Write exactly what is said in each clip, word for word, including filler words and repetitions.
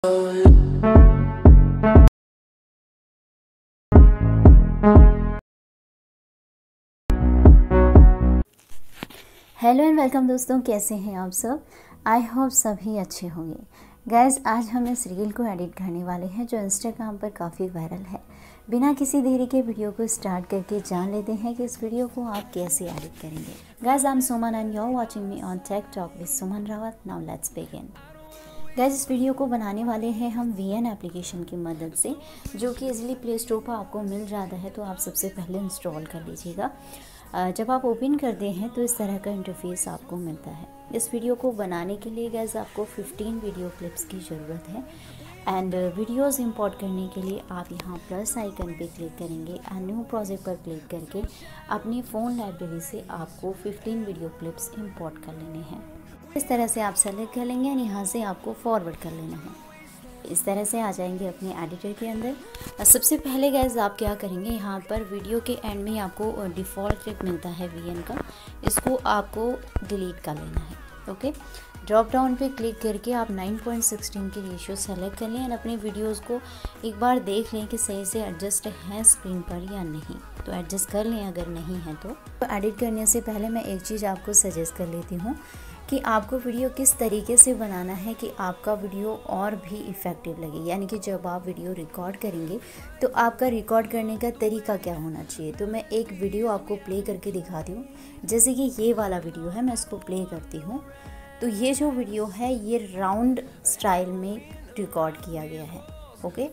Hello and welcome दोस्तों, कैसे हैं आप सब। आई होप सभी अच्छे होंगे। गाइस, आज हम इस रील को एडिट करने वाले हैं जो इंस्टाग्राम पर काफ़ी वायरल है। बिना किसी देरी के वीडियो को स्टार्ट करके जान लेते हैं कि इस वीडियो को आप कैसे एडिट करेंगे। Guys, I am Suman and you are watching me on tech talk with Suman Rawat. Now let's begin. Guys, इस वीडियो को बनाने वाले हैं हम वी एन एप्लीकेशन की मदद से, जो कि इजीली प्ले स्टोर पर आपको मिल जाता है। तो आप सबसे पहले इंस्टॉल कर लीजिएगा। जब आप ओपन करते हैं तो इस तरह का इंटरफेस आपको मिलता है। इस वीडियो को बनाने के लिए गाइस आपको पंद्रह वीडियो क्लिप्स की ज़रूरत है। एंड वीडियोस इंपोर्ट करने के लिए आप यहाँ प्लस आइकन पे क्लिक करेंगे एंड न्यू प्रोजेक्ट पर क्लिक करके अपनी फ़ोन लाइब्रेरी से आपको पंद्रह वीडियो क्लिप्स इंपोर्ट कर लेने हैं। इस तरह से आप सेलेक्ट कर लेंगे और यहाँ से आपको फॉरवर्ड कर लेना है। इस तरह से आ जाएंगे अपने एडिटर के अंदर। सबसे पहले गाइस आप क्या करेंगे, यहाँ पर वीडियो के एंड में आपको डिफ़ॉल्ट क्लिप मिलता है वीएन का, इसको आपको डिलीट कर लेना है। ओके, ड्रॉप डाउन पे क्लिक करके आप नाइन पॉइंट वन सिक्स की रेशियो सेलेक्ट कर लें और अपने वीडियोस को एक बार देख लें कि सही से एडजस्ट हैं स्क्रीन पर या नहीं। तो एडजस्ट कर लें अगर नहीं है तो। तो एडिट करने से पहले मैं एक चीज़ आपको सजेस्ट कर लेती हूँ कि आपको वीडियो किस तरीके से बनाना है कि आपका वीडियो और भी इफ़ेक्टिव लगे। यानी कि जब आप वीडियो रिकॉर्ड करेंगे तो आपका रिकॉर्ड करने का तरीका क्या होना चाहिए। तो मैं एक वीडियो आपको प्ले करके दिखाती हूँ। जैसे कि ये वाला वीडियो है, मैं इसको प्ले करती हूँ। तो ये जो वीडियो है ये राउंड स्टाइल में रिकॉर्ड किया गया है। ओके,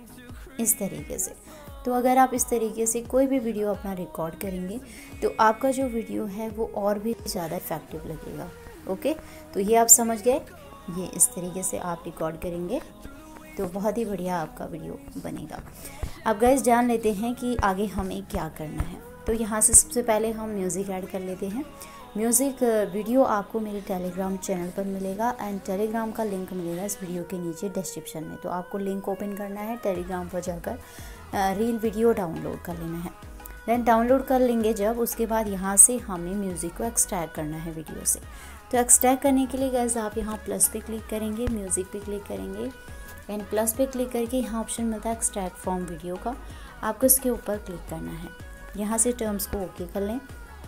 इस तरीके से। तो अगर आप इस तरीके से कोई भी वीडियो अपना रिकॉर्ड करेंगे तो आपका जो वीडियो है वो और भी ज़्यादा इफ़ेक्टिव लगेगा। ओके, तो ये आप समझ गए। ये इस तरीके से आप रिकॉर्ड करेंगे तो बहुत ही बढ़िया आपका वीडियो बनेगा। अब गाइस जान लेते हैं कि आगे हमें क्या करना है। तो यहाँ से सबसे पहले हम म्यूज़िक ऐड कर लेते हैं। म्यूज़िक वीडियो आपको मेरे टेलीग्राम चैनल पर मिलेगा एंड टेलीग्राम का लिंक मिलेगा इस वीडियो के नीचे डिस्क्रिप्शन में। तो आपको लिंक ओपन करना है, टेलीग्राम पर जाकर रील वीडियो डाउनलोड कर लेना है। देन डाउनलोड कर लेंगे जब, उसके बाद यहाँ से हमें म्यूज़िक को एक्सट्रैक्ट करना है वीडियो से। तो एक्सट्रैक्ट करने के लिए गाइस आप यहाँ प्लस पे क्लिक करेंगे, म्यूज़िक पे क्लिक करेंगे एंड प्लस पे क्लिक करके यहाँ ऑप्शन मिलता है एक्सट्रैक्ट फ्रॉम वीडियो का। आपको इसके ऊपर क्लिक करना है। यहाँ से टर्म्स को ओके कर लें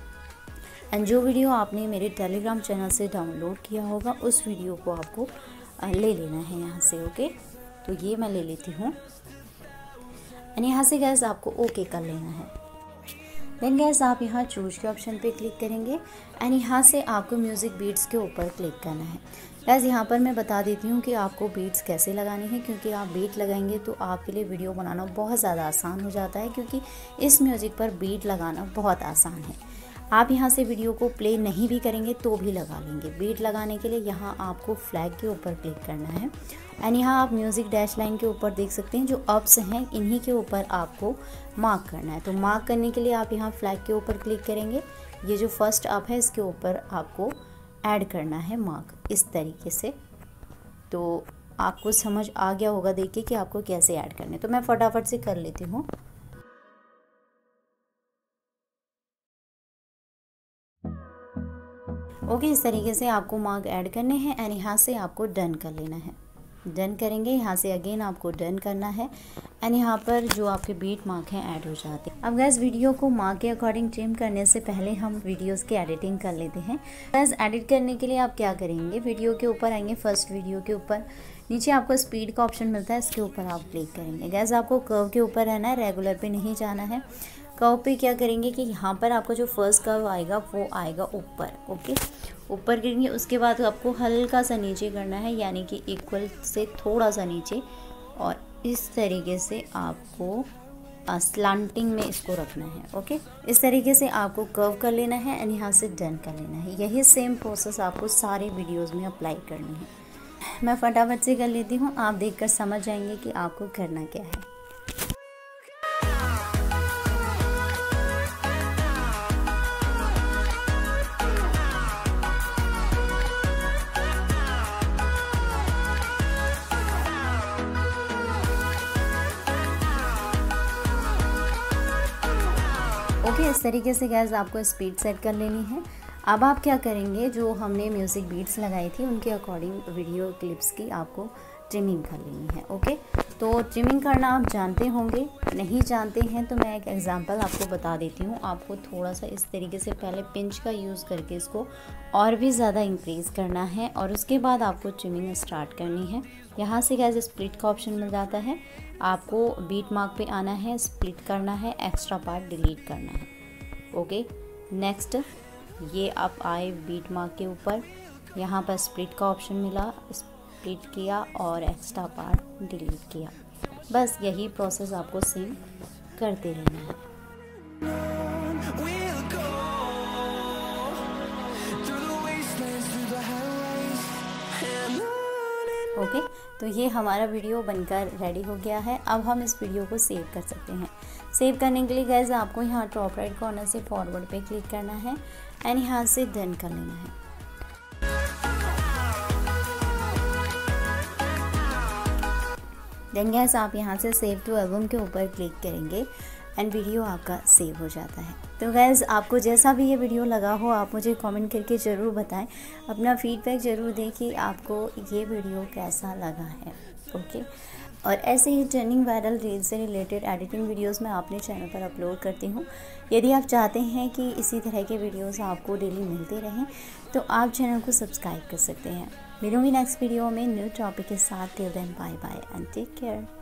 एंड जो वीडियो आपने मेरे टेलीग्राम चैनल से डाउनलोड किया होगा उस वीडियो को आपको ले लेना है यहाँ से। ओके, तो ये मैं ले लेती हूँ एंड यहाँ से गाइस आपको ओके कर लेना है। देन गाइस आप यहाँ चूज के ऑप्शन पे क्लिक करेंगे एंड यहाँ से आपको म्यूज़िक बीट्स के ऊपर क्लिक करना है। गाइस यहाँ पर मैं बता देती हूँ कि आपको बीट्स कैसे लगाने हैं, क्योंकि आप बीट लगाएंगे तो आपके लिए वीडियो बनाना बहुत ज़्यादा आसान हो जाता है, क्योंकि इस म्यूज़िक पर बीट लगाना बहुत आसान है। आप यहाँ से वीडियो को प्ले नहीं भी करेंगे तो भी लगा लेंगे। बीट लगाने के लिए यहाँ आपको फ्लैग के ऊपर क्लिक करना है एंड यहाँ आप म्यूज़िक डैश लाइन के ऊपर देख सकते हैं जो अप्स हैं, इन्हीं के ऊपर आपको मार्क करना है। तो मार्क करने के लिए आप यहाँ फ्लैग के ऊपर क्लिक करेंगे। ये जो फर्स्ट अप है इसके ऊपर आपको ऐड करना है मार्क, इस तरीके से। तो आपको समझ आ गया होगा देख के कि आपको कैसे ऐड करने। तो मैं फटाफट से कर लेती हूँ। ओके, इस तरीके से आपको मार्क ऐड करने हैं एंड यहाँ से आपको डन कर लेना है। डन करेंगे, यहाँ से अगेन आपको डन करना है एंड यहाँ पर जो आपके बीट मार्क हैं ऐड हो जाते हैं। अब गैस वीडियो को मार्क के अकॉर्डिंग ट्रिम करने से पहले हम वीडियोस की एडिटिंग कर लेते हैं। गैस एडिट करने के लिए आप क्या करेंगे, वीडियो के ऊपर आएंगे, फर्स्ट वीडियो के ऊपर नीचे आपको स्पीड का ऑप्शन मिलता है, इसके ऊपर आप क्लिक करेंगे। गैस आपको कर्व के ऊपर रहना है, रेगुलर पे नहीं जाना है। कर्व पे क्या करेंगे कि यहाँ पर आपका जो फर्स्ट कर्व आएगा वो आएगा ऊपर। ओके, ऊपर गिरेंगे, उसके बाद आपको हल्का सा नीचे करना है, यानी कि इक्वल से थोड़ा सा नीचे, और इस तरीके से आपको स्लांटिंग में इसको रखना है। ओके, इस तरीके से आपको कर्व कर लेना है एंड यहाँ से डन कर लेना है। यही सेम प्रोसेस आपको सारे वीडियोज़ में अप्लाई करनी है। मैं फटाफट से कर लेती हूँ, आप देखकर समझ जाएंगे कि आपको करना क्या है। ओके, इस तरीके से गैस आपको स्पीड सेट कर लेनी है। अब आप क्या करेंगे, जो हमने म्यूज़िक बीट्स लगाई थी उनके अकॉर्डिंग वीडियो क्लिप्स की आपको ट्रिमिंग कर लेनी है। ओके, तो ट्रिमिंग करना आप जानते होंगे, नहीं जानते हैं तो मैं एक एग्जांपल आपको बता देती हूँ। आपको थोड़ा सा इस तरीके से पहले पिंच का यूज़ करके इसको और भी ज़्यादा इंक्रीज़ करना है और उसके बाद आपको ट्रिमिंग स्टार्ट करनी है। यहाँ से गाइस स्प्लिट का ऑप्शन मिल जाता है, आपको बीट मार्क पे आना है, स्प्लिट करना है, एक्स्ट्रा पार्ट डिलीट करना है। ओके, नेक्स्ट ये आप आए बीट मार्क के ऊपर, यहाँ पर स्प्लिट का ऑप्शन मिला, स्प्लिट किया और एक्स्ट्रा पार्ट डिलीट किया। बस यही प्रोसेस आपको सेम करते रहना है। ओके okay, तो ये हमारा वीडियो बनकर रेडी हो गया है। अब हम इस वीडियो को सेव कर सकते हैं। सेव करने के लिए गाइस आपको यहाँ टॉप राइट कॉर्नर से फॉरवर्ड पे क्लिक करना है एंड यहाँ से डन कर लेना है। देन गाइस आप यहाँ से सेव टू एल्बम के ऊपर क्लिक करेंगे एंड वीडियो आपका सेव हो जाता है। तो गाइस आपको जैसा भी ये वीडियो लगा हो आप मुझे कमेंट करके ज़रूर बताएं, अपना फीडबैक ज़रूर दें कि आपको ये वीडियो कैसा लगा है। ओके, और ऐसे ही ट्रेंडिंग वायरल रील से रिलेटेड एडिटिंग वीडियोस मैं अपने चैनल पर अपलोड करती हूँ। यदि आप चाहते हैं कि इसी तरह के वीडियोस आपको डेली मिलते रहें तो आप चैनल को सब्सक्राइब कर सकते हैं। मिलूंगी नेक्स्ट वीडियो में न्यू टॉपिक के साथ। Till then bye bye and take care.